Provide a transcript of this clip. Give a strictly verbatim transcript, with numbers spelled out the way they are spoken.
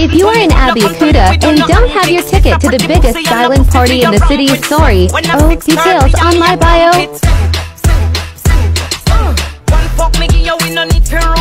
If you are in Abeokuta and don't have your ticket to the biggest silent party in the city, sorry. Oh, details on my bio. One fuck me, yo, we no need to